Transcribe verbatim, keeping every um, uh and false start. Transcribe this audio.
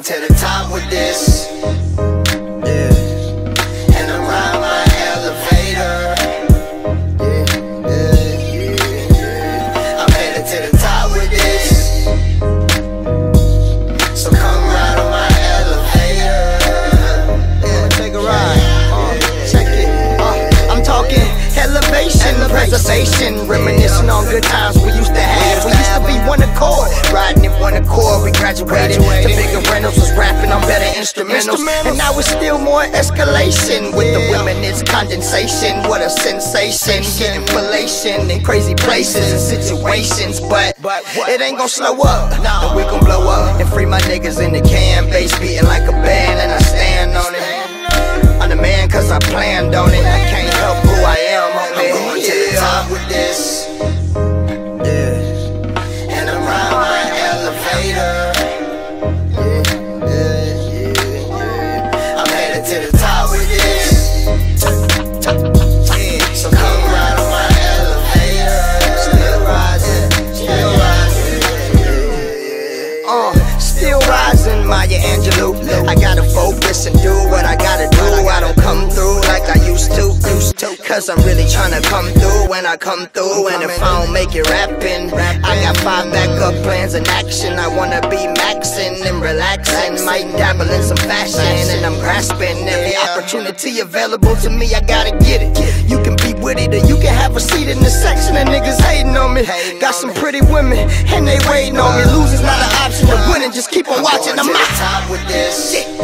to the top with this. Yeah. And I'm riding my elevator. Yeah, yeah, yeah, yeah. I'm headed to the top with this. So come ride on my elevator. Yeah, take a ride. Uh, check it. Uh, I'm talking elevation, preservation, reminiscing on good times we used to have. We used to be one accord, riding in one accord. We graduated to bigger rentals, was rapping on better instrumentals, and now it's still more escalation. With the women, it's condensation. What a sensation, getting inflation in crazy places and situations, but it ain't gon' slow up. And we gon' blow up and free my niggas in the can. Bass beating like a band, and I stand on it. I'm the man cause I planned on it. I can't help who I am, homie. I'm going to the top with this. Yeah. And I'm riding my elevator. Yeah, yeah, yeah, yeah. I'm headed to the top with this. Yeah. So come ride on my elevator. Still rising, still rising. Yeah, yeah, yeah. Uh, still rising, Maya Angelou. I gotta focus and do what I gotta do. I don't come through like I used to, used to. Cause I'm really tryna come through when I come through. And if I don't make it rapping, I got five backup plans in action. I wanna be maxing and relaxing. Might dabble in some fashion, and I'm grasping every opportunity available to me. I gotta get it. You can be with it, or you can have a seat in the section. And niggas hating on me. Got some pretty women, and they waiting on me. Losing's not an option, but winning, just keep on watching. I'm out. Top with this.